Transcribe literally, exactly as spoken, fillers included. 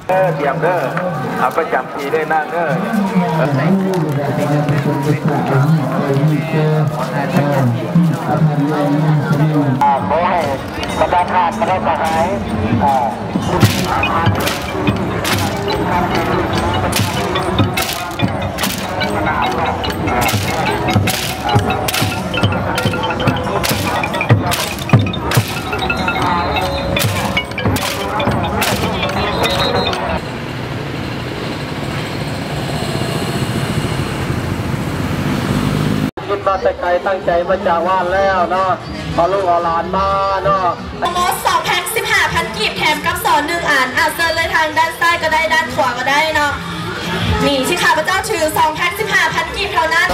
เออเตรียมเด้อเอาประจำปีได้นั่งเด้อขอให้ประชาชนประชาชนหายคิดมาแต่ไกลตั้งใจมาจากว่านแล้วเนาะพอลูกเอาหลานมาเนาะโมดสองแพ็คสิบห้าพันกีบแถมกับสอนหนึ่งอ่านอาเซอร์เลยทางด้านซ้ายก็ได้ด้านขวาก็ได้เนาะนี่ที่ข้าพเจ้าถือสองแพ็คสิบห้าพันกีบเท่านั้น